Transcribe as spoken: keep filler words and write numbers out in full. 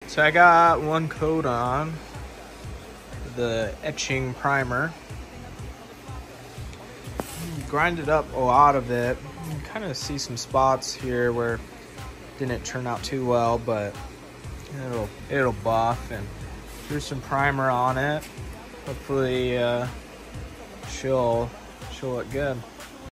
So I got one coat on, the etching primer. Grinded up a lot of it. You can kind of see some spots here where it didn't turn out too well, but it'll it'll buff, and threw some primer on it. Hopefully uh, she'll she'll look good.